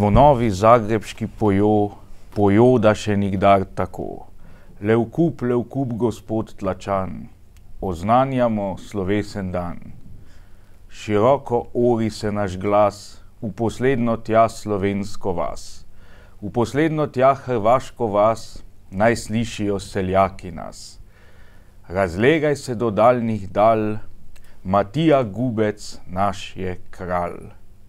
Zvonovi zagrebški pojo, da še nikdar tako. Levkup, gospod tlačan, oznanjamo slovesen dan. Široko ori se naš glas, v posledno tja slovensko vas. V posledno tja hrvaško vas, naj slišijo seljaki nas. Razlegaj se do daljnih dal, Matija Gubec naš je kralj.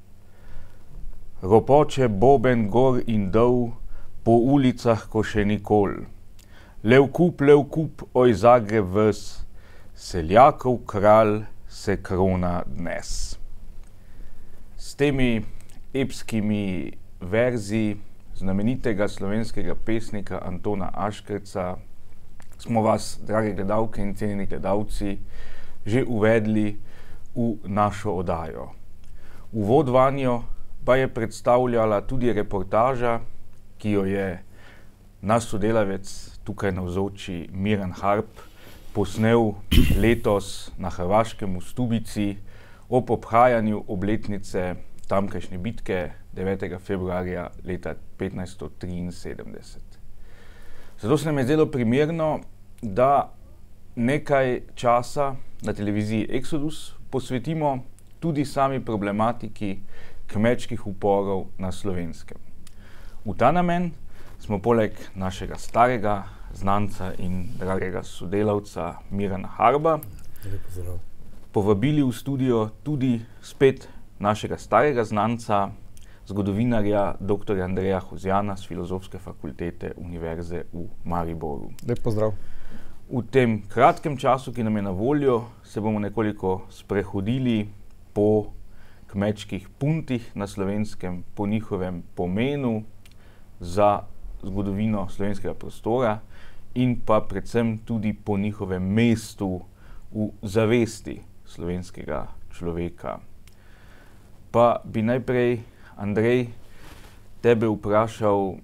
Ropoče boben gor in dol, po ulicah ko še nikol. Levkup, oj Zagreb ves, seljakov kralj se krona dnes. S temi epskimi verzi znamenitega slovenskega pesnika Antona Aškerca smo vas, drage gledalke in cenjeni gledalci, že uvedli v našo oddajo. Uvod vanjo pa je predstavljala tudi reportaža, ki jo je naš sodelavec tukaj navzoči Miran Harp posnel letos na Hrvaškem v Stubici ob obhajanju obletnice tamkajšnje bitke 9. februarja leta 1573. Zato se nam je zdelo primerno, da nekaj časa na televiziji Exodus posvetimo tudi sami problematiki kmečkih uporov na Slovenskem. V ta namen smo poleg našega starega znanca in dragega sodelavca Mirana Harba povabili v studio tudi spet našega starega znanca, zgodovinarja dr. Andreja Hozjana z Filozofske fakultete Univerze v Mariboru. Lep pozdrav. V tem kratkem času, ki nam je na voljo, se bomo nekoliko sprehodili po kmečkih puntih na Slovenskem, po njihovem pomenu za zgodovino slovenskega prostora in pa predvsem tudi po njihovem mestu v zavesti slovenskega človeka. Pa bi najprej, Andrej, tebe vprašal,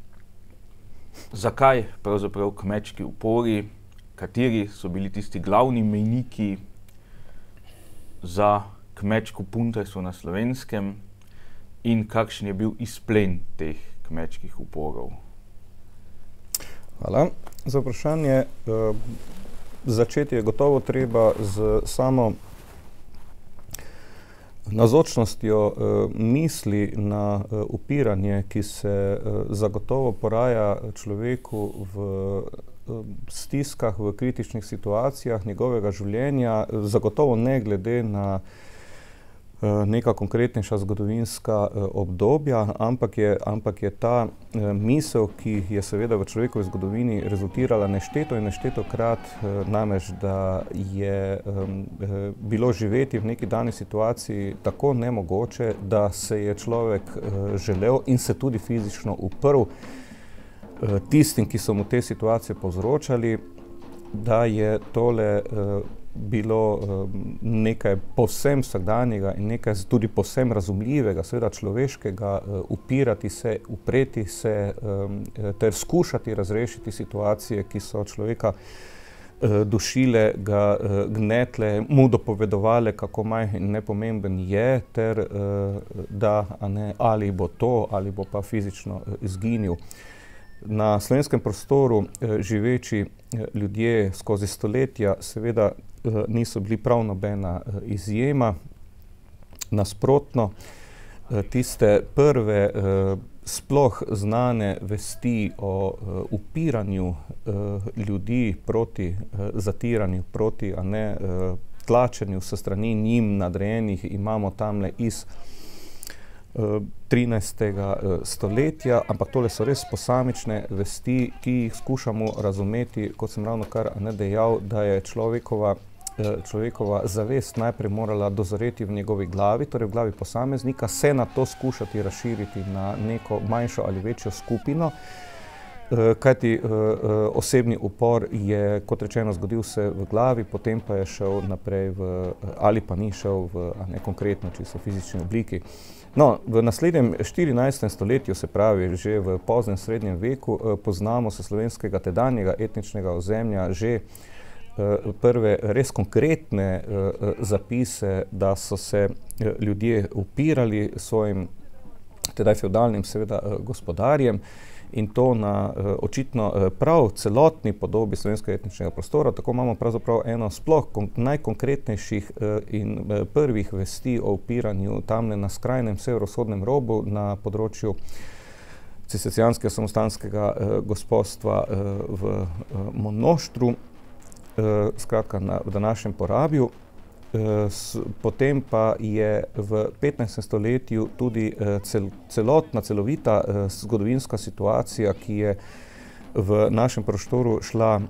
zakaj pravzaprav kmečki upori, kateri so bili tisti glavni mejniki za kmečko puntarstvo na Slovenskem in kakšen je bil izplen teh kmečkih uporov? Hvala za vprašanje. Začeti je gotovo treba z samo navzočnostjo misli na upiranje, ki se zagotovo poraja človeku v stiskah, v kritičnih situacijah njegovega življenja, zagotovo ne glede na neka konkretnejša zgodovinska obdobja, ampak je ta misel, ki je seveda v človekovi zgodovini rezultirala nešteto in neštetokrat, namreč, da je bilo živeti v neki dani situaciji tako nemogoče, da se je človek želel in se tudi fizično uprl tistim, ki so mu te situacije povzročali, da je tole bilo nekaj povsem vsakdanjega in nekaj tudi povsem razumljivega, seveda človeškega, upirati se, upreti se ter skušati razrešiti situacije, ki so človeka dušile, ga gnetle, mu dopovedovale, kako majhen in nepomemben je, ter da ali bo to, ali bo pa fizično izginil. Na slovenskem prostoru živeči ljudje skozi stoletja seveda niso bili prav nobena izjema. Nasprotno, tiste prve sploh znane vesti o upiranju ljudi proti zatiranju, proti tlačenju s strani njim nadrejenih imamo tamle iz 13. stoletja, ampak tole so res posamične vesti, ki jih skušamo razumeti, kot sem ravnokar dejal, da je človekova zavest najprej morala dozoreti v njegovi glavi, torej v glavi posameznika, se na to skušati razširiti na neko manjšo ali večjo skupino, kajti osebni upor je, kot rečeno, zgodil se v glavi, potem pa je šel naprej ali pa ni šel v konkretno čisto fizični obliki. No, v naslednjem 14. stoletju, se pravi že v poznem srednjem veku, poznamo se slovenskega tedanjega etničnega ozemlja že prve res konkretne zapise, da so se ljudje upirali svojim tedaj fevdalnim seveda gospodarjem, in to na očitno prav celotni podobi slovenskega etničnega prostora. Tako imamo pravzaprav eno sploh najkonkretnejših in prvih vesti o upiranju tamle na skrajnem severovzhodnem robu na področju cistercijanskega samostanskega gospodstva v Monoštru, skratka v današnjem Porabju. Potem pa je v 15. stoletju tudi celotna, celovita zgodovinska situacija, ki je v našem prostoru šla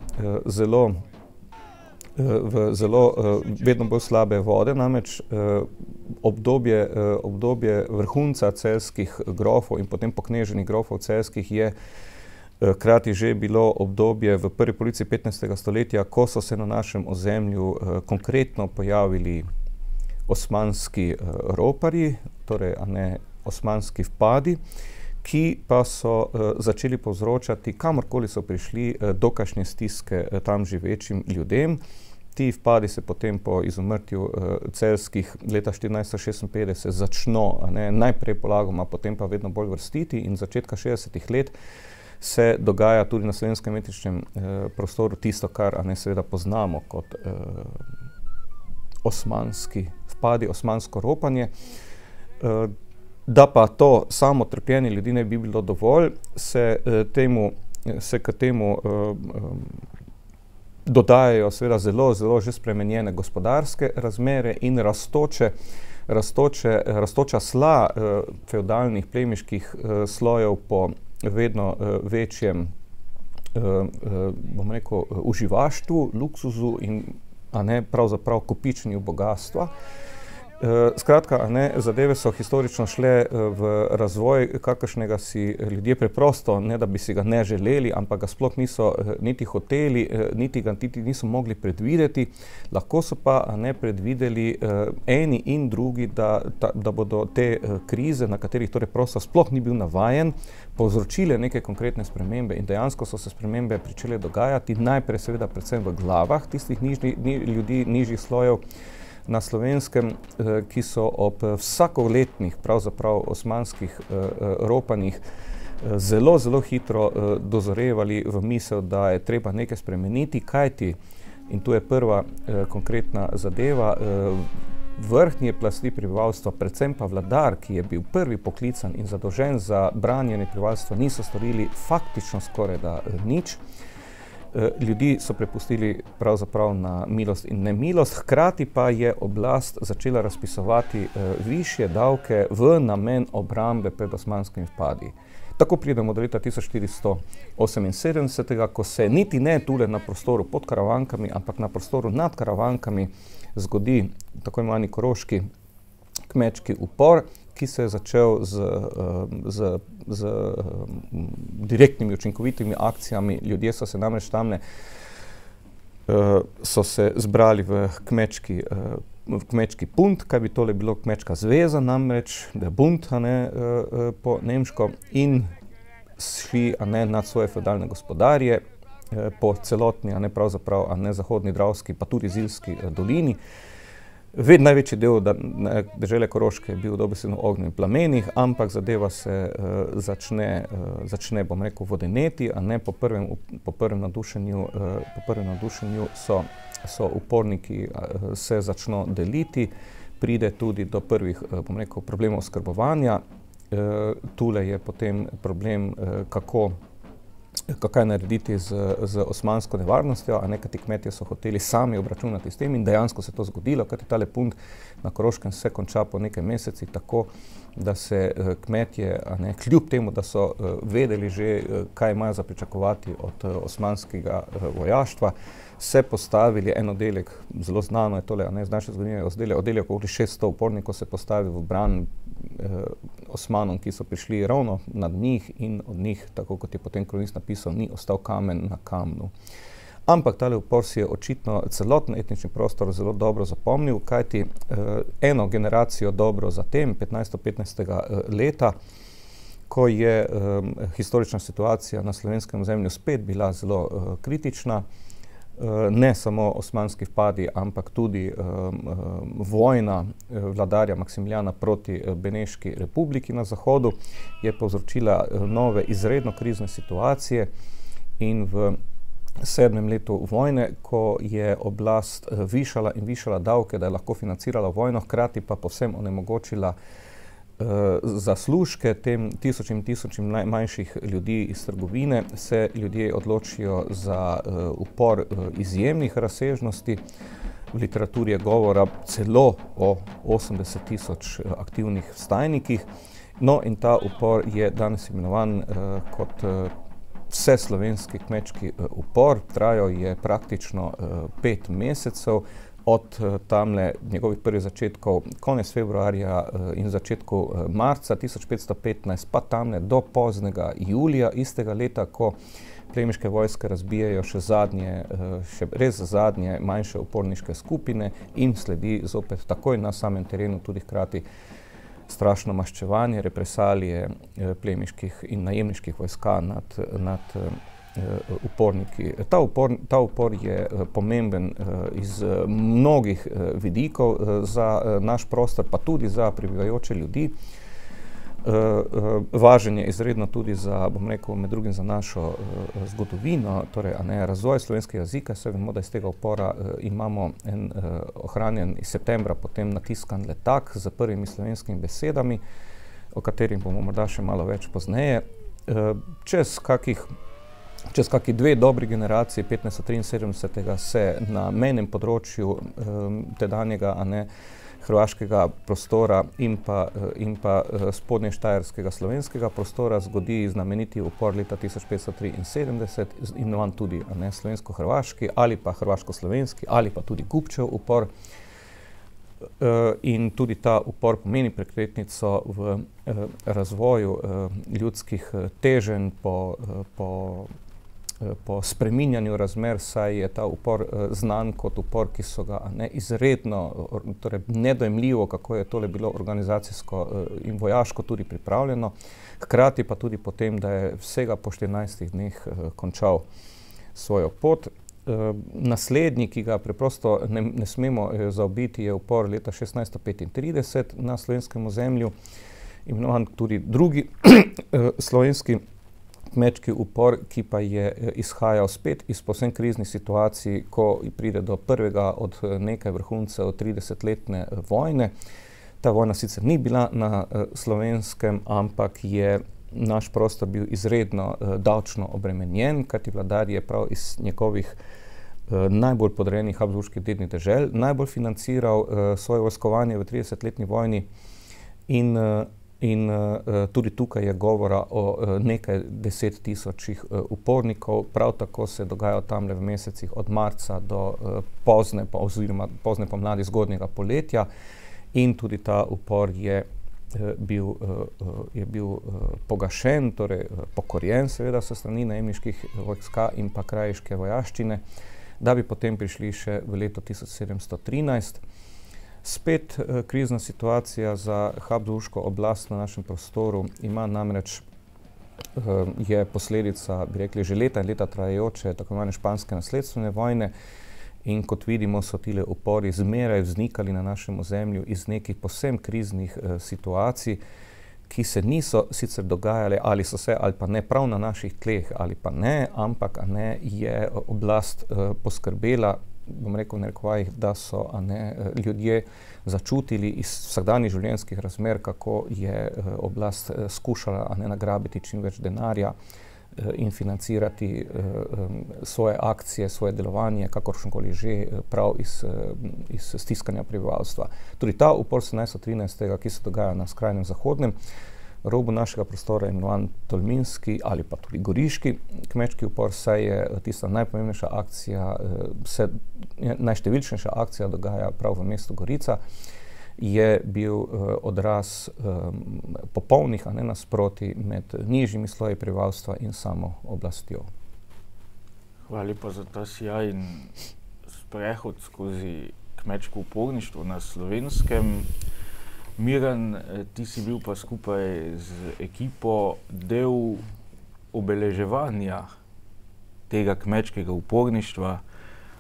v zelo vedno bolj slabe vode, namreč obdobje vrhunca celjskih grofov in potem pokneženih grofov celjskih je hkrati že bilo obdobje v prvi polovici 15. stoletja, ko so se na našem ozemlju konkretno pojavili osmanski roparji, torej osmanski vpadi, ki pa so začeli povzročati, kamorkoli so prišli, dokajšnje stiske tam živečim ljudem. Ti vpadi se potem po izumrtju celjskih leta 1456 začno najprej polagoma, potem pa vedno bolj vrstiti, in začetka 60. let se dogaja tudi na slovenskem etničnem prostoru tisto, kar seveda poznamo kot osmanski vpadi, osmansko ropanje. Da pa to samo trpljenje ljudi ne bi bilo dovolj, se k temu dodajajo seveda zelo že spremenjene gospodarske razmere in rastoča sla fevdalnih plemiških slojev po vedno večjem, bom rekel, uživaštvu, luksuzu in pravzaprav kopičenju bogatstva. Skratka, zadeve so historično šle v razvoj, kakršnega si ljudje preprosto, ne da bi si ga ne želeli, ampak ga sploh niso niti hoteli, niti ga niso mogli predvideti. Lahko so pa predvideli eni in drugi, da bodo te krize, na katerih torej prostor sploh ni bil navajen, povzročile neke konkretne spremembe, in dejansko so se spremembe pričele dogajati, najprej seveda predvsem v glavah tistih ljudi nižjih slojev na Slovenskem, ki so ob vsakoletnih pravzaprav osmanskih ropanjih zelo hitro dozorevali v misel, da je treba nekaj spremeniti, kajti, in tu je prva konkretna zadeva, vrhnje plasti prebivalstva, predvsem pa vladar, ki je bil prvi poklican in zadolžen za branjenje prebivalstva, niso storili faktično skorajda nič. Ljudi so prepustili pravzaprav na milost in nemilost, hkrati pa je oblast začela razpisovati višje davke v namen obrambe pred osmanskimi vpadi. Tako pridemo do leta 1478, ko se niti ne tule na prostoru pod Karavankami, ampak na prostoru nad Karavankami zgodi tako imenovani koroški kmečki upor, ki se je začel z direktnimi, učinkovitimi akcijami. Ljudje so se namreč tamle so se zbrali v kmečki punt, kaj bi tole bilo kmečka zveza, namreč Bund po nemško, in šli nad svoje feudalne gospodarje po celotni, pravzaprav zahodni Dravski, pa tudi Zilski dolini. Največji del dežele Koroške je bil dobesedno v ognju in plamenih, ampak zadeva se začne, bom rekel, vodeneti, po prvem navdušenju so uporniki se začno deliti, pride tudi do prvih, bom rekel, problemov oskrbovanja. Tule je potem problem, kaj narediti z osmansko nevarnostjo, kajti kmetje so hoteli sami obračunati s tem, in dejansko se to zgodilo, kajti tale punt na Koroškem se konča po nekaj mesecih tako, da se kmetje, kljub temu, da so vedeli že, kaj imajo za pričakovati od osmanskega vojaštva, se postavili en oddelek, zelo znano je tole, z naše zgodovine, oddelek okoli 600 upornikov se postavi v bran Osmanom, ki so prišli ravno nad njih, in od njih, tako kot je potem kronist napisal, ni ostal kamen na kamnu. Ampak tale upor si je očitno celoten etnični prostor zelo dobro zapomnil, kajti eno generacijo dobro zatem, 1515. leta, ko je historična situacija na slovenskem ozemlju spet bila zelo kritična, ne samo osmanski vpadi, ampak tudi vojna vladarja Maksimiljana proti Beneški republiki na zahodu je povzročila nove izredno krizne situacije in v 7. letu vojne, ko je oblast višala in višala davke, da je lahko financirala vojno, hkrati pa povsem onemogočila zaslužke tem tisočim najmanjših ljudi iz trgovine, se ljudje odločijo za upor izjemnih razsežnosti. V literaturi je govora celo o 80.000 aktivnih vstajnikih. No, in ta upor je danes imenovan kot vseslovenski kmečki upor. Trajal je praktično 5 mesecev. Od tamle njegovih prvih začetkov, konec februarja in začetku marca 1515, pa tamle do poznega julija istega leta, ko plemiške vojske razbijajo še res zadnje manjše uporniške skupine in sledi zopet takoj na samem terenu tudi hkrati strašno maščevanje, represalije plemiških in najemniških vojska nad uporniki. Ta upor je pomemben iz mnogih vidikov za naš prostor, pa tudi za prebivajoče ljudi. Važen je izredno tudi za, bom rekel, med drugim za našo zgodovino, torej razvoj slovenskega jezika. Saj vemo, da iz tega upora imamo en ohranjen iz septembra potem natiskan letak z prvimi slovenskimi besedami, o katerih bomo morda še malo več pozneje. Čez kakih 2 dobri generaciji 1573. Se na mejnem področju tedanjega hrvaškega prostora in pa spodnještajerskega slovenskega prostora zgodi znameniti upor leta 1573, imenovan tudi slovensko-hrvaški ali pa hrvaško-slovenski ali pa tudi Gubčev upor. In tudi ta upor pomeni prekretnico v razvoju ljudskih teženj po spreminjanju razmer, saj je ta upor znan kot upor, ki so ga izredno, torej nedojemljivo, kako je tole bilo organizacijsko in vojaško tudi pripravljeno, hkrati pa tudi potem, da je vsega po 14 dneh končal svojo pot. Naslednji, ki ga preprosto ne smemo zaobiti, je upor leta 1635 na slovenskem ozemlju, imenovan tudi drugi slovenski kmečki upor, ki pa je izhajal spet iz povsem kriznih situacij, ko pride do prvega od nekaj vrhuncev 30-letne vojne. Ta vojna sicer ni bila na slovenskem, ampak je naš prostor bil izredno davčno obremenjen, kajti vladar je prav iz njegovih najbolj podrejenih habsburških dednih dežel najbolj financiral svoje vojskovanje v 30-letni vojni in tudi tukaj je govora o nekaj 10.000 upornikov. Prav tako se dogaja tamle v mesecih od marca do pozne pomladi, zgodnjega poletja, in tudi ta upor je bil pogašen, torej pokorjen seveda s strani najemniških vojska in pa krajiške vojaščine, da bi potem prišli še v leto 1713. Spet krizna situacija za habsburško oblast na našem prostoru ima namreč, je posledica, bi rekli, že leta in leta trajajoče tako imenovane španske nasledstvene vojne, in kot vidimo, so tile upori zmeraj vznikali na našem ozemlju iz nekih povsem kriznih situacij, ki se niso sicer dogajale, ali so se ali pa ne prav na naših tleh ali pa ne, ampak je oblast poskrbela, bom rekel v narekovajih, da so ljudje začutili iz vsakdanjih življenjskih razmer, kako je oblast skušala nagrabiti čim več denarja in financirati svoje akcije, svoje delovanje, kakoršnokoli že, prav iz stiskanja prebivalstva. Tudi ta upor 1713, ki se dogaja na skrajnem zahodnem robu našega prostora, imenovan tolminski ali pa tudi goriški kmečki upor, saj je tista najpomembnejša akcija, najštevilčnejša akcija dogaja prav v mestu Gorica, je bil odraz popolnih nasprotij med nižjimi sloji prebivalstva in samo oblastjo. Hvala lepa za ta sijajen sprehod skozi kmečko uporništvo na Slovenskem. Miran, ti si bil pa skupaj z ekipo del obeleževanja tega kmečkega uporništva.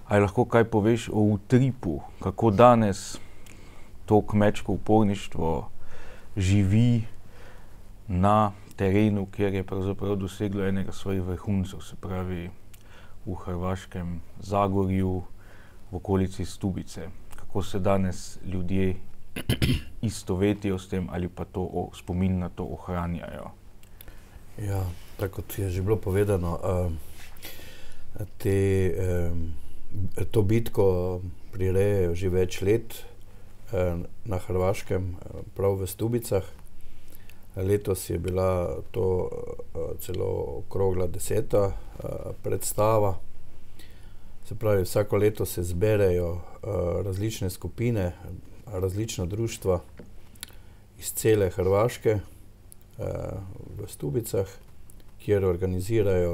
Ali lahko kaj poveš o utripu, kako danes to kmečko uporništvo živi na terenu, kjer je pravzaprav doseglo enega svojih vrhuncev, se pravi v hrvaškem Zagorju, v okolici Stubice. Kako se danes ljudje istovetijo s tem ali pa spomin na to ohranjajo? Ja, tako kot je že bilo povedano, to bitko prirejajo že več let na Hrvaškem, prav v Stubicah. Letos je bila to celo okrogla 10. predstava. Se pravi, vsako leto se zberejo različne skupine, različna društva iz cele Hrvaške v Stubicah, kjer organizirajo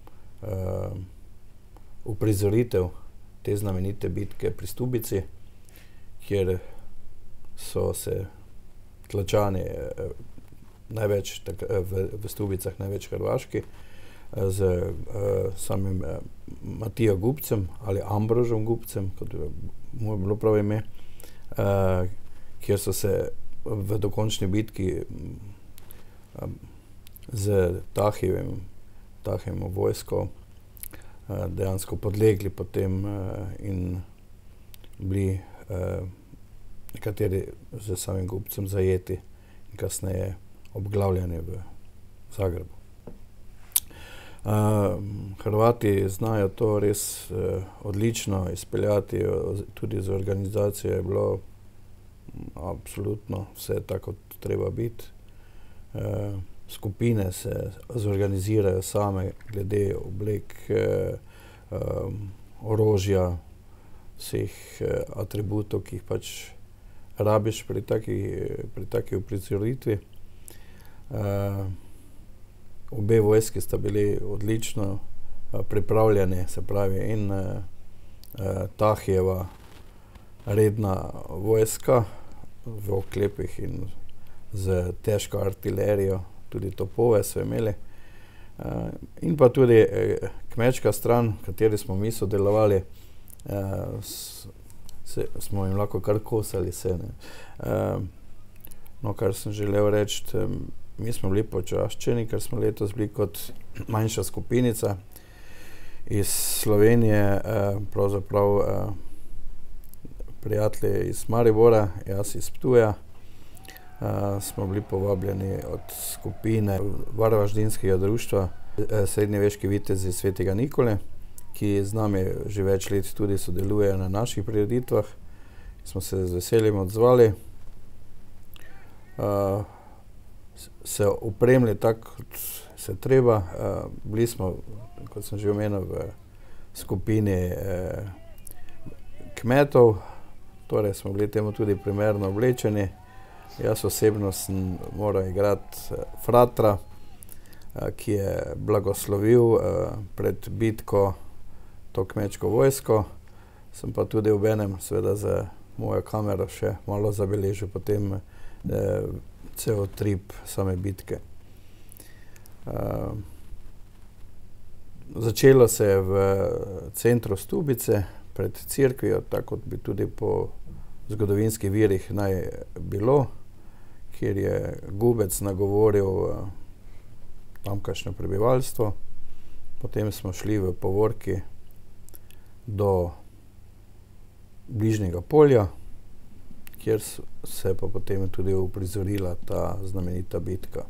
uprizoritev te znamenite bitke pri Stubici, kjer so se tlačani največ v Stubicah, največ hrvaški, z samim Matijo Gubcem ali Ambrožom Gubcem, kot mu je bilo prav ime, kjer so se v dokončni bitki z Tahijevo vojsko dejansko podlegli potem in bili nekateri z samim Gubcem zajeti in kasneje obglavljeni v Zagrebu. Hrvati znajo to res odlično izpeljati, tudi z organizacijo je bilo absolutno vse tako, kot treba biti. Skupine se zorganizirajo same glede oblek, orožja, vseh atributov, ki jih pač rabiš pri taki uprizoritvi. Obe vojski sta bili odlično pripravljeni, se pravi, in Tahijeva redna vojska v oklepih in z težko artilerijo, tudi topove so imeli. In pa tudi kmečka stran, v kateri smo mi sodelovali, smo jim lahko kar kosali se. No, kar sem želel reči, mi smo bili počaščeni, ker smo letos bili kot manjša skupinica iz Slovenije, pravzaprav prijatelji iz Maribora, jaz iz Ptuja. Smo bili povabljeni od skupine Varaždinskega društva Srednjeveški vitezi Svetega Nikole, ki z nami že več let tudi sodelujejo na naših prireditvah. Smo se z veseljem odzvali, se opremili tako, kot se treba. Bili smo, kot sem že omenil, v skupini kmetov, torej smo bili temu tudi primerno oblečeni. Jaz osebno sem moral igrati fratra, ki je blagoslovil pred bitko to kmečko vojsko. Sem pa tudi obenem seveda za mojo kamero še malo zabeležil potem cel trip same bitke. Začelo se je v centru Stubice, pred cerkvijo, tako kot bi tudi po zgodovinskih virih naj bilo, kjer je Gubec nagovoril tamkajšnje prebivalstvo. Potem smo šli v povorki do bližnjega polja, kjer se pa potem tudi uprizorila ta znamenita bitka.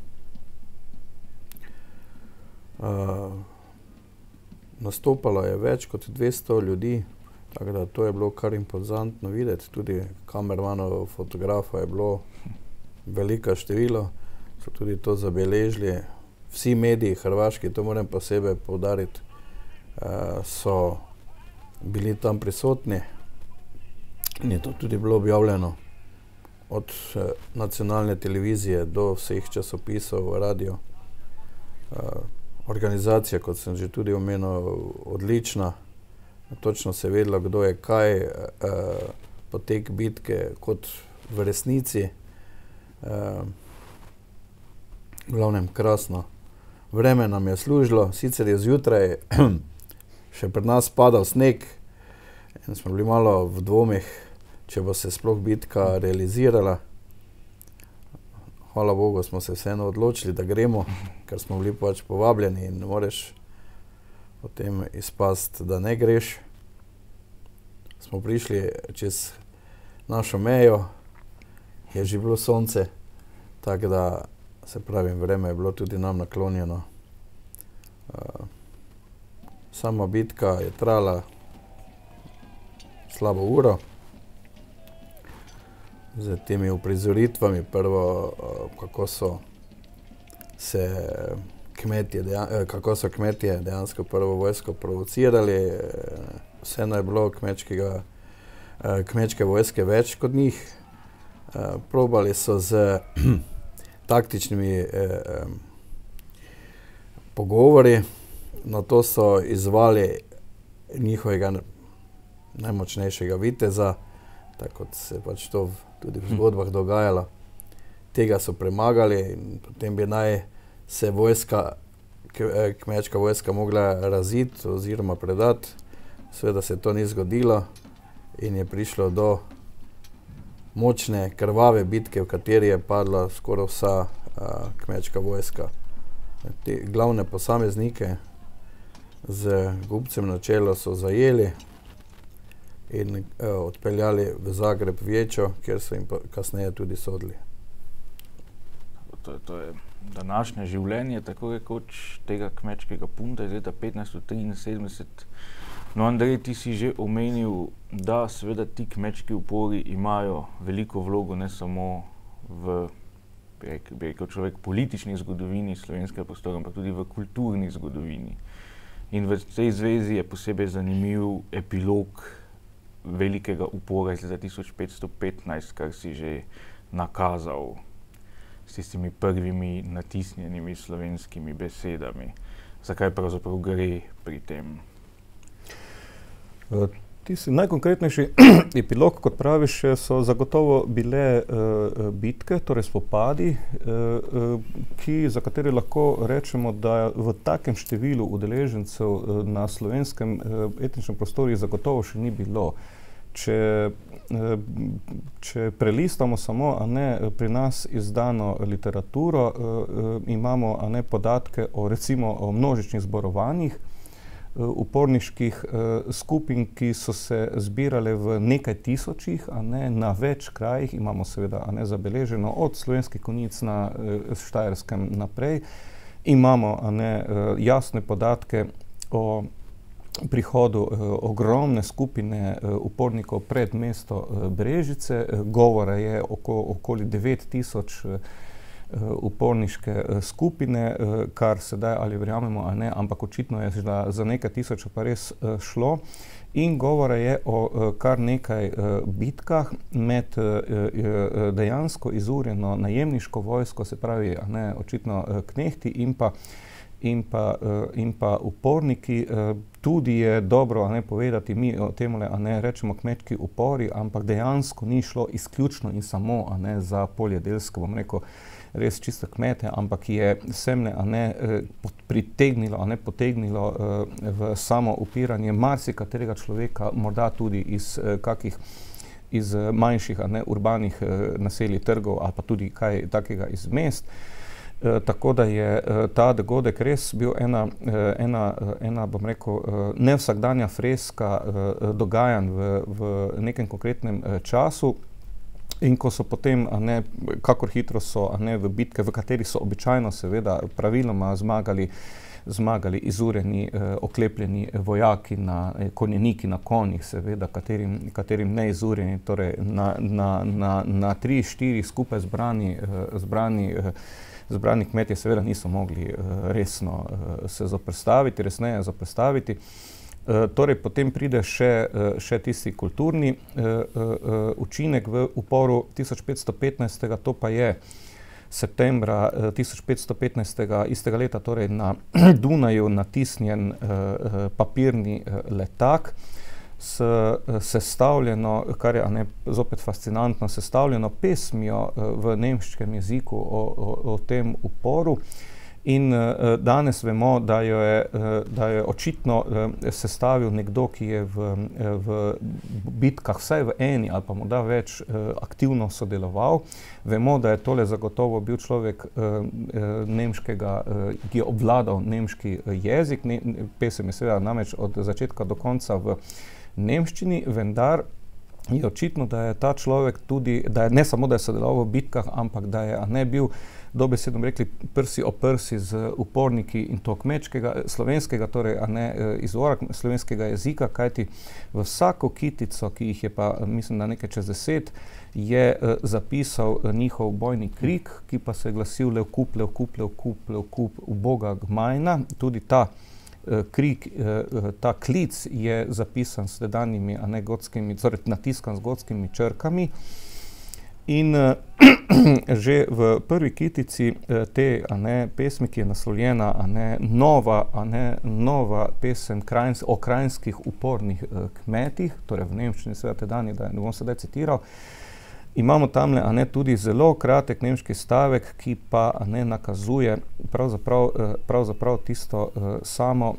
Nastopalo je več kot 200 ljudi, tako da to je bilo kar impozantno videti. Tudi kamermanov, fotografov je bilo veliko število, so tudi to zabeležili. Vsi mediji hrvaški, to moram posebej poudariti, so bili tam prisotni in je to tudi bilo objavljeno od nacionalne televizije do vseh časopisov, radio. Organizacija, kot sem že tudi omenil, odlična. Točno se je vedelo, kdo je kaj, potek bitke kot v resnici. V glavnem krasno. Vreme nam je služilo, sicer je zjutraj še pri nas padal sneg, in smo bili malo v dvomih, če bo se sploh bitka realizirala. Hvala Bogu smo se vseeno odločili, da gremo, ker smo bili pač povabljeni in ne moreš potem izpasti, da ne greš. Smo prišli čez našo mejo, je že bilo sonce, tako da se pravim, vreme je bilo tudi nam naklonjeno. Sama bitka je trajala slabo uro. Z temi uprizoritvami, prvo, kako so kmetje dejansko prvo vojsko provocirali. Vseeno je bilo kmečke vojske več kot njih. Probali so z taktičnimi pogovori, na to so izzvali njihovega najmočnejšega viteza, tako kot se pač to tudi v zgodbah dogajalo. Tega so premagali in potem bi naj se kmečka vojska mogla raziti oziroma predati. Seveda se to ni zgodilo in je prišlo do močne, krvave bitke, v kateri je padla skoraj vsa kmečka vojska. Te glavne posameznike z Gubcem na čelu so zajeli in odpeljali v Zagreb Vječo, kjer so jim kasneje tudi sodili. To je današnje življenje, tako rekoč, tega kmečkega punta iz leta 1573. No, Andrej, ti si že omenil, da seveda ti kmečki upori imajo veliko vlogo ne samo v, bi rekel človek, politični zgodovini slovenskega prostora, ampak tudi v kulturni zgodovini. In v tej zvezi je posebej zanimiv epilog velikega upora iz leta 1515, kar si že nakazal s tistimi prvimi natisnjenimi slovenskimi besedami. Zakaj pravzaprav gre pri tem? Tisti najkonkretnejši epilog, kot praviš, so zagotovo bile bitke, torej spopadi, za katere lahko rečemo, da v takem številu udeležencev na slovenskem etničnem prostoru zagotovo še ni bilo. Če prelistamo samo pri nas izdano literaturo, imamo podatke o recimo o množičnih zborovanjih uporniških skupin, ki so se zbirale v nekaj tisočih, na več krajih. Imamo seveda zabeleženo od Slovenskih Konjic na Štajerskem naprej. Imamo jasne podatke o prihodu ogromne skupine upornikov pred mesto Brežice. Govora je okoli 9000 uporniške skupine, kar sedaj ali verjamemo ali ne, ampak očitno je za nekaj tisoč pa res šlo. In govora je o kar nekaj bitkah med dejansko izurjeno najemniško vojsko, se pravi očitno knehti in pa uporniki. Tudi je dobro povedati, mi o temule rečemo kmečki upori, ampak dejansko ni šlo izključno in samo za poljedelske, bom rekel, res čisto kmete, ampak je semne pritegnilo, potegnilo v samo upiranje marsikaterega človeka, morda tudi iz manjših manjših naselij, trgov ali pa tudi kaj takega iz mest. Tako da je ta dogodek res bil ena bom rekel, nevsakdanja freska dogajanj v nekem konkretnem času. In ko so potem, kakor hitro so v bitke, v katerih so običajno seveda praviloma zmagali izurjeni, oklepljeni vojaki, konjeniki na konjih, seveda, katerim neizurjeni, torej na 3-4 skupaj zbrani kmetje seveda niso mogli resno se resneje zoperstaviti. Torej, potem pride še tisti kulturni učinek v uporu 1515. To pa je septembra 1515. istega leta, torej na Dunaju natisnjen papirni letak s sestavljeno, kar je zopet fascinantno, sestavljeno pesmijo v nemškem jeziku o tem uporu. In danes vemo, da jo je očitno sestavil nekdo, ki je v bitkah vsaj v eni ali pa morda več aktivno sodeloval. Vemo, da je tole zagotovo bil človek nemškega, ki je obvladal nemški jezik. Pesem je seveda namreč od začetka do konca v nemščini, vendar je očitno, da je ta človek tudi, da je ne samo, da je sodeloval v bitkah, ampak da je ne bil dobesedno rekli prsi o prsi z uporniki in to kmečkega, slovenskega, torej izvora slovenskega jezika, kajti v vsako kitico, ki jih je pa, mislim, da nekaj čez 10, je zapisal njihov bojni krik, ki pa se je glasil Levkup, Levkup, Levkup, Levkup, uboga Gmajna. Tudi ta krik, ta klic je zapisan s sedanjimi gotskimi, torej natiskan z gotskimi črkami. In že v prvi kitici te pesmi, ki je naslovljena nova pesem o krajinskih upornih kmetih, torej v nemščini seveda te dani, da ne bom sedaj citiral, imamo tamle tudi zelo kratek nemški stavek, ki pa nakazuje pravzaprav tisto samo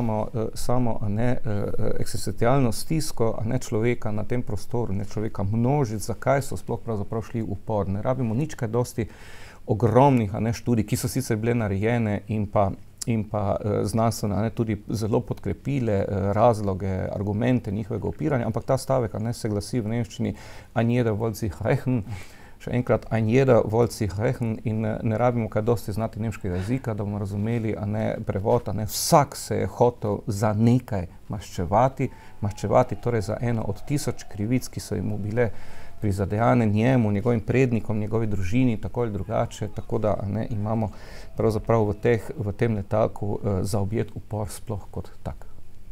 eksistencialno stisko človeka na tem prostoru, človeka množic, zakaj so sploh pravzaprav šli v upor. Ne rabimo nič kaj dosti ogromnih študij, ki so sicer bile narejene in pa znanstveno tudi zelo podkrepile razloge, argumente njihovega upiranja, ampak ta stavek se glasi v nemščini ein jeder wollte sich rächen, še enkrat ein jeder wollte sich rächen, in ne rabimo kaj dosti znati nemškega jezika, da bomo razumeli prevod, vsak se je hotel za nekaj maščevati, torej za eno od 1000 krivic, ki so mu bile prizadejane njemu, njegovim prednikom, njegovi družini, tako ali drugače, tako da imamo pravzaprav v tem letalku zaobjet upor sploh kot tak.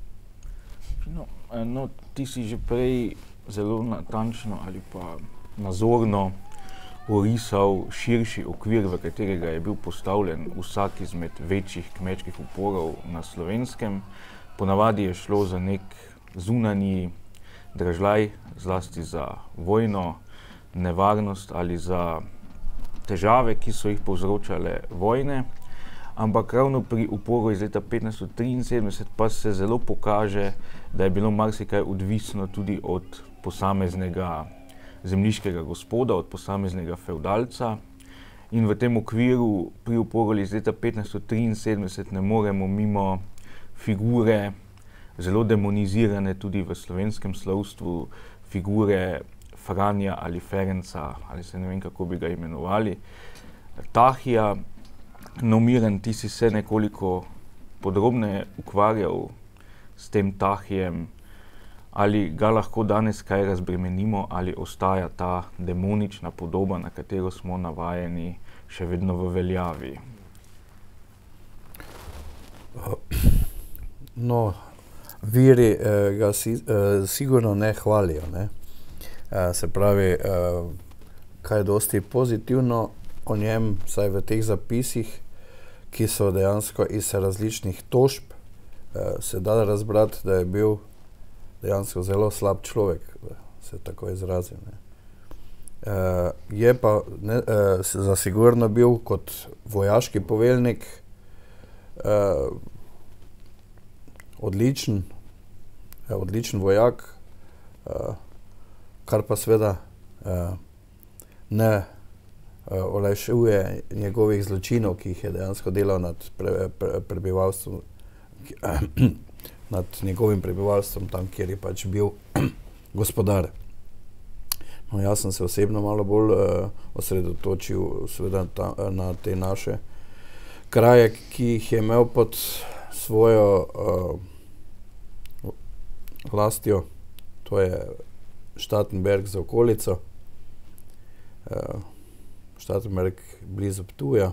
No, ti si že prej zelo natančno ali pa nazorno orisal širši okvir, v katerega je bil postavljen vsak izmed večjih kmečkih uporov na Slovenskem. Ponavadi je šlo za nek zunanji dražljaj, zlasti za vojno, nevarnost ali za težave, ki so jih povzročale vojne. Ampak ravno pri uporu iz leta 1573 pa se zelo pokaže, da je bilo marsikaj odvisno tudi od posameznega zemljiškega gospoda, od posameznega fevdalca. In v tem okviru pri uporu iz leta 1573 ne moremo mimo figure, zelo demonizirane tudi v slovenskem slovstvu, figure Franja ali Ferenca, ali se ne vem, kako bi ga imenovali, Tahija. No, Miran, ti si se nekoliko podrobneje ukvarjal s tem Tahijem. Ali ga lahko danes kaj razbremenimo, ali ostaja ta demonična podoba, na katero smo navajeni, še vedno v veljavi? No, viri ga sigurno ne hvalijo, ne? Se pravi, kaj dosti pozitivno o njem, saj v teh zapisih, ki so dejansko iz različnih tožb, se da razbrati, da je bil dejansko zelo slab človek, se tako izrazim. Je pa zasigurno bil kot vojaški poveljnik odličen vojak, kar pa seveda ne olajšuje njegovih zločinov, ki jih je dejansko delal nad prebivalstvom, nad njegovim prebivalstvom, tam, kjer je pač bil gospodar. No, jaz sem se osebno malo bolj osredotočil seveda na te naše kraje, ki jih je imel pod svojo lastjo, to je Štatenberg z okolico, Štatenberg blizu Ptuja.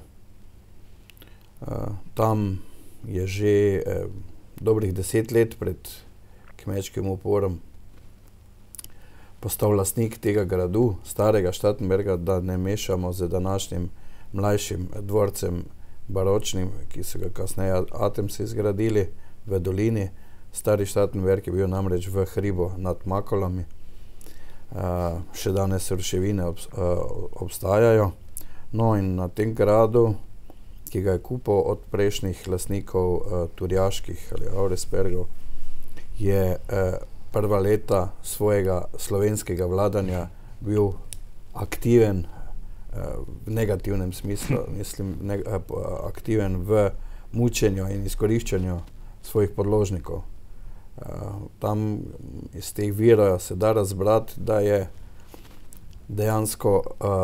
Tam je že dobrih 10 let pred kmečkim uporom postal lastnik tega gradu, starega Štatenberga, da ne mešamo z današnjim mlajšim dvorcem baročnim, ki so ga kasneje Atemsi zgradili v dolini. Stari Štatenberg je bil namreč v hribu nad Makolami. Še danes ruševine obstajajo. No, in na tem gradu, ki ga je kupil od prejšnjih lastnikov Turjaških ali Auerspergov, je prva leta svojega slovenskega vladanja bil aktiven v negativnem smislu, mislim, aktiven v mučenju in izkoriščanju svojih podložnikov. Tam iz teh virov se da razbrati, da je dejansko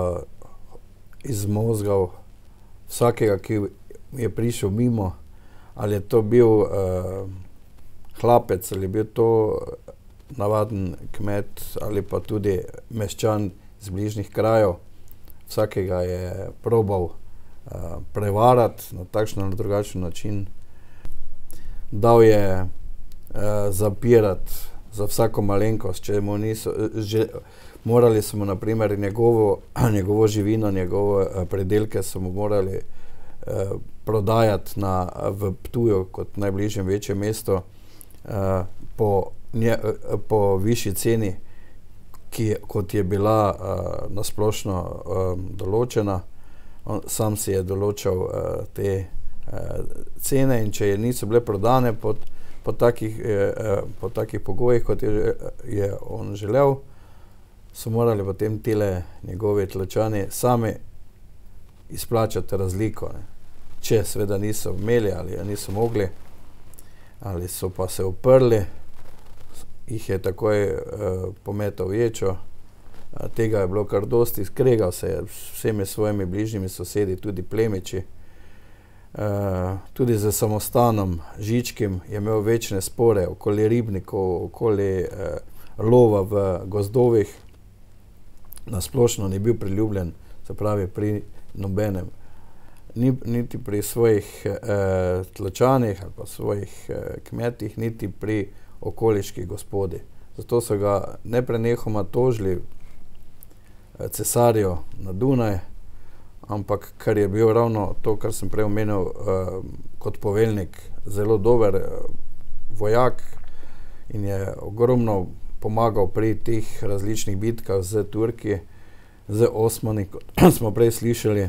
izmozgal vsakega, ki je prišel mimo, ali je to bil hlapec, ali je bil to navaden kmet, ali pa tudi meščan z bližnjih krajev. Vsakega je probal prevarati na takšen ali drugačen način. Dal je zapirati za vsako malenkost, če mu niso morali smo na primer njegovo živino, njegove predelke so mu morali prodajati v Ptuju kot najbližjem večje mesto po višji ceni, kot je bila nasplošno določena. Sam si je določal te cene, in če niso bile prodane po takih pogojih, kot je on želel, so morali potem tile njegovi tlačani sami izplačati razliko, ne. Če seveda niso imeli ali niso mogli, ali so pa se uprli, jih je takoj pometal v ječo. Tega je bilo kar dosti, skregal se je s vsemi svojimi bližnjimi sosedi, tudi plemiči. Tudi z samostanom Žičkim je imel večne spore okoli ribnikov, okoli lova v gozdovih. Nasplošno ni bil priljubljen, se pravi pri nobenem, niti pri svojih tlačanih ali pa svojih kmetih, niti pri okoliških gospodi. Zato so ga neprenehoma tožili cesarju na Dunaj, ampak ker je bil ravno to, kar sem prej omenil, kot poveljnik zelo dober vojak in je ogromno pomagal pri teh različnih bitkah z Turki, z Osmani, kot smo prej slišali,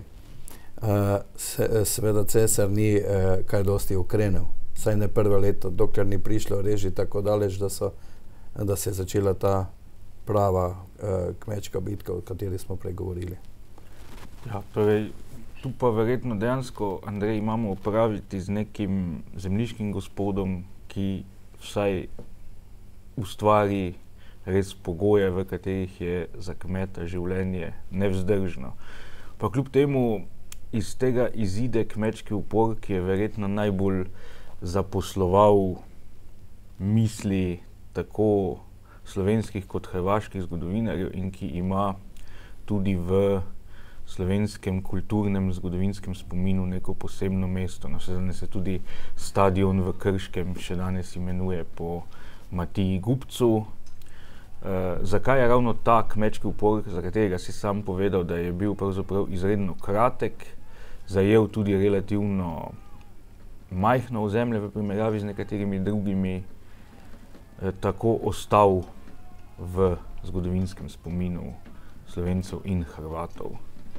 seveda cesar ni kaj dosti ukrenil. Saj ne prvo leto, dokler ni prišlo reži tako daleč, da se je začela ta prava kmečka bitka, o kateri smo prej govorili. Ja, torej, tu pa verjetno dejansko, Andrej, imamo opraviti z nekim zemljiškim gospodom, ki vsaj ustvari res pogoje, v katerih je za kmeta življenje nevzdržno. Pa kljub temu iz tega izide kmečki upor, ki je verjetno najbolj zaposloval misli tako slovenskih kot hrvaških zgodovinarjev in ki ima tudi v slovenskem kulturnem zgodovinskem spominu neko posebno mesto. Navsezadnje se tudi stadion v Krškem še danes imenuje po Matiji Gubcu. Zakaj je ravno ta kmečki upor, za katerega si sam povedal, da je bil pravzaprav izredno kratek, zajel tudi relativno majhno ozemlje v primerjavi z nekaterimi drugimi, tako ostal v zgodovinskem spominu Slovencev in Hrvatov?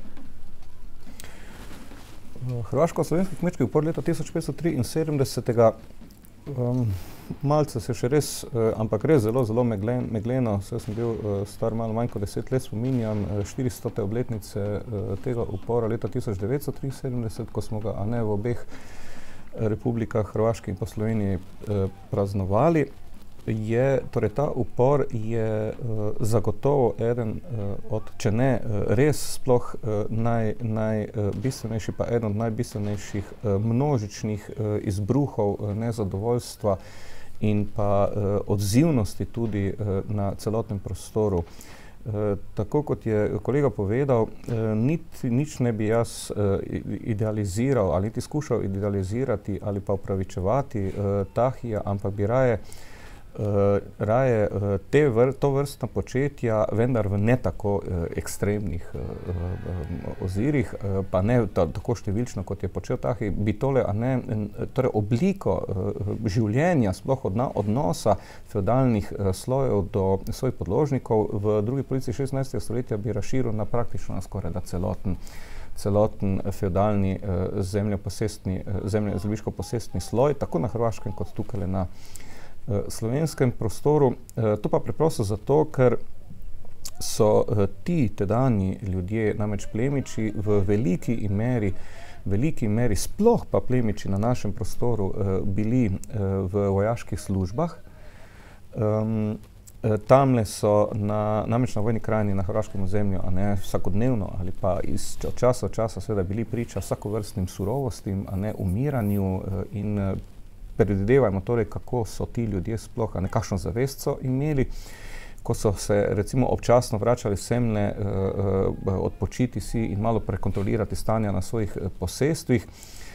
Hrvaško-slovenski kmečki upor leta 1573. Malce se še res, ampak res zelo megleno, saj sem bil star malo manj kot 10 let, spominjam 400. obletnice tega upora leta 1973, ko smo ga v obeh republikah, Hrvaški in po Sloveniji, praznovali. Torej ta upor je zagotovo eden od, če ne res sploh najbistvenejši, pa eden od najbistvenejših množičnih izbruhov nezadovoljstva in pa odzivnosti tudi na celotnem prostoru. Tako kot je kolega povedal, nič ne bi jaz idealiziral ali niti skušal idealizirati ali pa upravičevati Tahija, ampak bi raje to vrstna početja, vendar v ne tako ekstremnih ozirih, pa ne tako številčno, kot je počel Tahij, bi torej obliko življenja, sploh odnosa feudalnih slojev do svojih podložnikov v drugi polovici 16. stoletja bi razširil na praktično skoraj da celoten celoten feudalni zemljiško-posestni sloj, tako na Hrvaškem kot tukaj na slovenskem prostoru. To pa preprosto zato, ker so ti tedanji ljudje, namreč plemiči, v veliki meri, sploh pa plemiči na našem prostoru, bili v vojaških službah. Tamle so namreč na vojni krajini na hrvaškem ozemlju, a ne vsakodnevno ali pa od časa do časa seveda bili priča vsakovrstnim surovostim, a ne umiranju, in predvidevajmo torej, kako so ti ljudje sploh, a ne kakšno zavest so imeli, ko so se recimo občasno vračali semle odpočiti si in malo prekontrolirati stanja na svojih posestvih.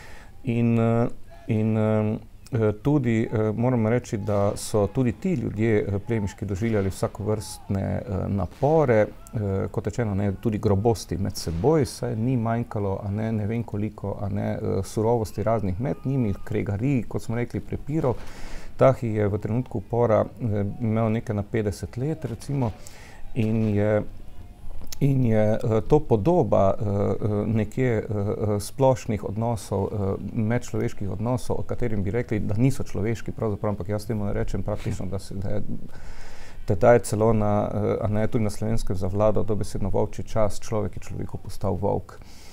In tudi moramo reči, da so tudi ti ljudje plemiški doživljali vsakovrstne napore, kot rečeno, ne, tudi grobosti med seboj, saj ni manjkalo, a ne vem koliko, a ne surovosti raznih med njimi, kregarij, kot smo rekli, prepirov. Tahi je v trenutku upora imel nekaj na 50 let, recimo, in je to podoba nekje splošnih odnosov, medčloveških odnosov, o katerim bi rekli, da niso človeški, pravzaprav, ampak jaz temu rečem praktično, da je celo tudi na slovenskem zavladal dobesedno volčji čas, človek je človeku postal volk.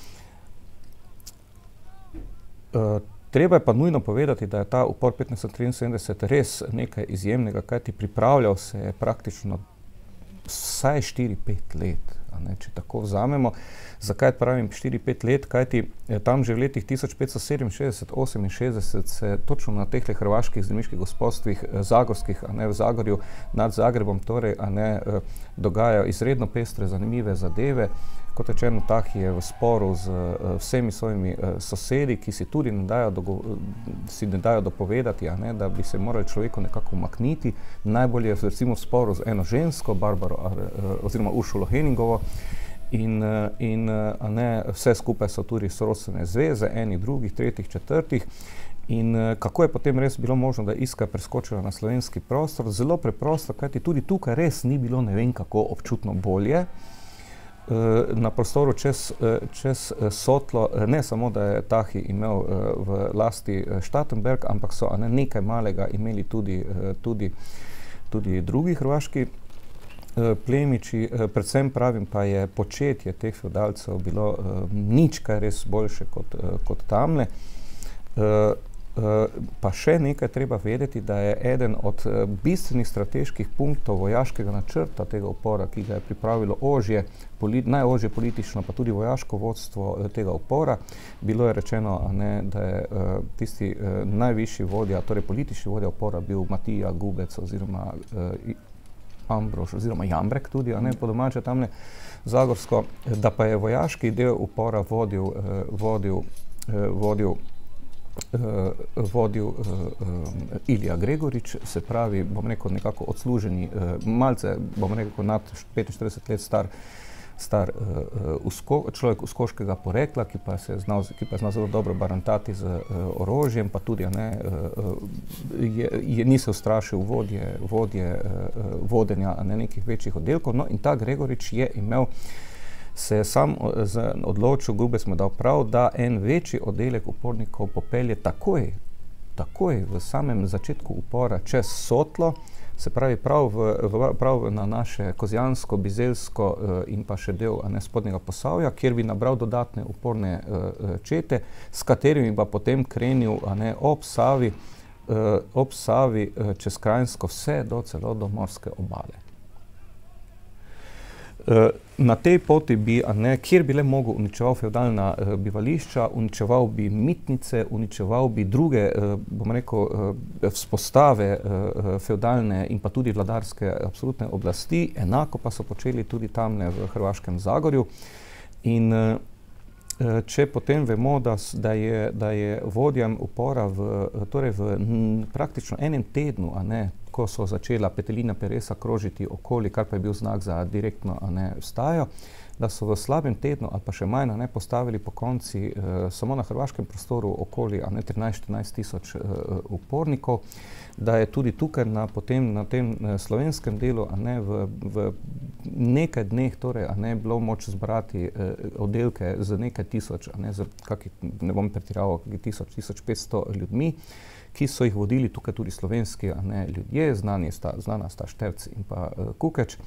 Treba je pa nujno povedati, da je ta upor 1573 res nekaj izjemnega, kajti pripravljal se je praktično vsaj 4-5 let, a ne, če tako vzamemo. Zakaj pravim 4-5 let? Kajti tam že v letih 1567-68 se točno na tehle hrvaških zemljiških gospodstvih, zagorskih, a ne v Zagorju, nad Zagrebom, torej, a ne, dogajajo izredno pestre, zanimive zadeve. Kot rečeno, Tahi je v sporu z vsemi svojimi sosedi, ki si tudi ne dajo dopovedati, a ne, da bi se morali človeku nekako umakniti. Najbolje je recimo v sporu z eno žensko, Barbaro oziroma Uršulo Heningovo, in a ne, vse skupaj so tudi sorodstvene zveze, eni, drugih, tretjih, četrtih. In kako je potem res bilo možno, da je Iskra preskočila na slovenski prostor? Zelo preprosto, kajti tudi tukaj res ni bilo ne vem kako občutno bolje. Na prostoru čez Sotlo, ne samo, da je Tahi imel v lasti Štatenberg, ampak so nekaj malega imeli tudi drugi hrvaški plemiči. Predvsem pravim pa je početje teh feudalcev bilo nič kaj res boljše kot tamle. Pa še nekaj treba vedeti, da je eden od bistvenih strateških punktov vojaškega načrta tega upora, ki ga je pripravilo najožje politično, pa tudi vojaško vodstvo tega upora, bilo je rečeno, da je tisti najvišji vodja, torej politični vodja upora bil Matija Gubec oziroma Ambrož oziroma Jambrek tudi, po domače tamle zagorsko, da pa je vojaški del upora vodil Ilija Gregorič, se pravi, bom rekel, nekako odsluženi, malce, bom rekel, nad 45 let star človek uskoškega porekla, ki pa je znal zelo dobro barantati z orožjem, pa tudi ni se ustrašil vodenja nekih večjih oddelkov. No, in ta Gregorič se je sam odločil, Gubec mu dal prav, da en večji oddelek upornikov popelje takoj v samem začetku upora čez Sotlo, se pravi prav na naše Kozjansko, Bizeljsko in pa še del spodnjega Posavja, kjer bi nabral dodatne uporne čete, s katerimi pa potem krenil ob Savi čez Kranjsko vse celo do morske obale. Na tej poti bi, kjer bi le mogel, uničeval feudalna bivališča, uničeval bi mitnice, uničeval bi druge, bom rekel, vzpostave feudalne in pa tudi vladarske absolutne oblasti, enako pa so počeli tudi tamle v Hrvaškem Zagorju. In če potem vemo, da je vodjem upora v praktično enem tednu, ko so začela petelina Peresa krožiti okoli, kar pa je bil znak za direktno vstajo, da so v slabem tednu ali pa še manj postavili po konci samo na hrvaškem prostoru okoli 13-14 tisoč upornikov, da je tudi tukaj potem na tem slovenskem delu nekaj dneh torej, bilo moč zbrati oddelke z nekaj tisoč, ne bom pretiraval, 1500 ljudmi, ki so jih vodili tukaj tudi slovenski ljudje, znana sta Šterc in pa Kukeč,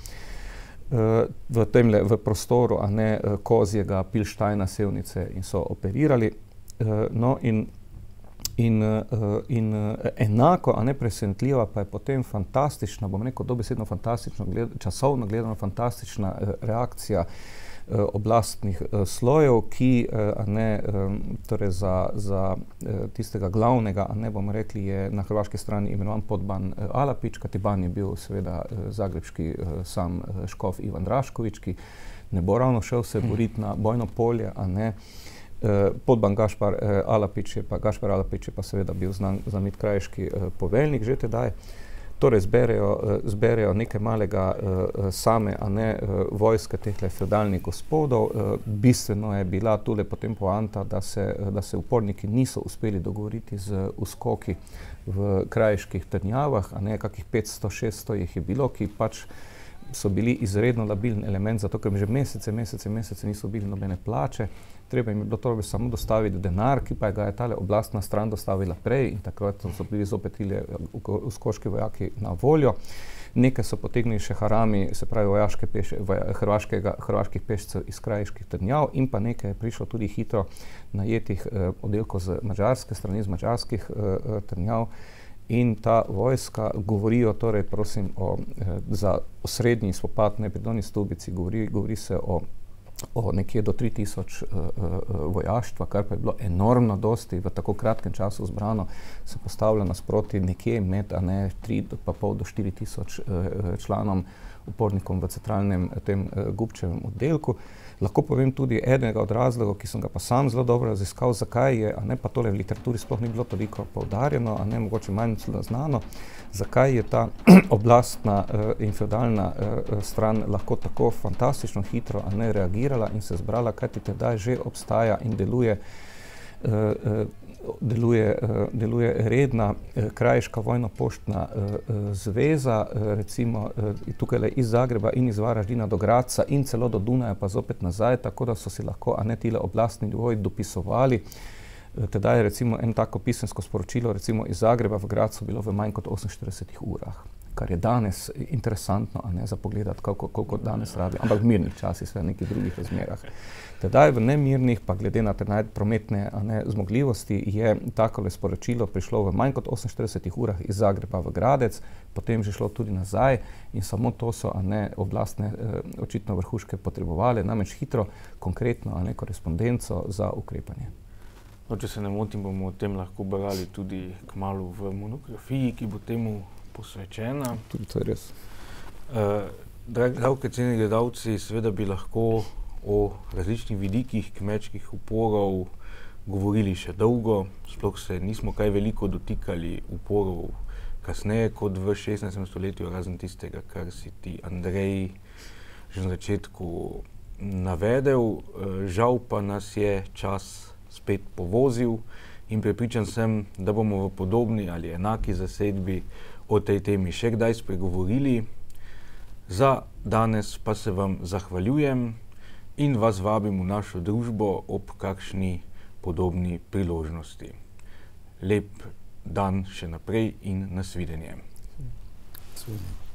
v prostoru Kozjega, Pilštajna, Sevnice in so operirali. No in enako, presenetljiva pa je potem fantastična, bom rekel dobesedno fantastično, časovno gledano fantastična reakcija oblastnih slojev, ki torej za tistega glavnega, bomo rekli, je na hrvaški strani imenovan podban Alapić, Katiban je bil seveda zagrebški sam škof Ivan Drašković, ki ne bo ravno šel se boriti na bojno polje, podban Gašpar Alapić je pa seveda bil znamenit krajiški poveljnik že tedaj. Torej zberejo nekaj malega same, vojske tehle feudalnih gospodov. Bistveno je bila tule potem poanta, da se uporniki niso uspeli dogovoriti z uskoki v krajiških trdnjavah, kakih 500-600 jih je bilo, ki pač so bili izredno labilen element, zato ker že mesece niso bili nobene plače. Treba jim je bilo torej samo dostaviti denar, ki pa ga je tale oblastna stran dostavila prej in takrat so bili zopet tile uskoški vojaki na voljo. Nekaj so potegnili še harami, se pravi hrvaških pešcev iz krajiških trdnjav in pa nekaj je prišlo tudi hitro najetih oddelkov z madžarske strani, z madžarskih trdnjav. In ta vojska, govorijo torej, prosim, za osrednji spopad pri Donji Stubici, govori se o nekje do 3000 vojaštva, kar pa je bilo enormno dosti v tako kratkem času zbrano, se postavlja nasproti nekje med 3,5 do 4000 članom, upornikom v centralnem tem Gubčevem oddelku. Lahko povem tudi enega od razlogov, ki sem ga pa sam zelo dobro raziskal, zakaj je, pa tole v literaturi sploh ni bilo toliko poudarjeno, mogoče manj znano, zakaj je ta oblastna in feudalna stran lahko tako fantastično hitro reagirala in se zbrala, kajti tedaj že obstaja in deluje redna krajiška vojno-poštna zveza, recimo tukaj iz Zagreba in iz Varaždina do Gradca in celo do Dunaja pa zopet nazaj, tako da so si lahko tile oblastni nivoji dopisovali. Tedaj je recimo en tako pisemsko sporočilo recimo iz Zagreba v Gradcu bilo v manj kot 48 urah, kar je danes interesantno, za pogledati, koliko danes rabijo, ampak v mirnih časih, v nekih drugih razmerah. Tedaj v nemirnih, pa glede na te prometne zmogljivosti, je takole sporočilo prišlo v manj kot 48 urah iz Zagreba v Gradec, potem že šlo tudi nazaj in samo to so oblastne očitno vrhuške potrebovali, namreč hitro, konkretno korespondenco za ukrepanje. No, če se ne motim, bomo o tem lahko brali tudi kmalu v monografiji, ki bo temu posvečena. Tudi to je res. Dragi gledalke, cenjeni gledalci, seveda bi lahko o različnih vidikih kmečkih uporov govorili še dolgo, sploh se nismo kaj veliko dotikali uporov kasneje kot v 16. stoletju, razen tistega, kar si ti Andrej že na začetku navedel. Žal pa nas je čas spet povozil in prepričan sem, da bomo v podobni ali enaki zasedbi o tej temi še kdaj spregovorili. Za danes pa se vam zahvaljujem in vas vabim v našo družbo ob kakšni podobni priložnosti. Lep dan še naprej in nasvidenje.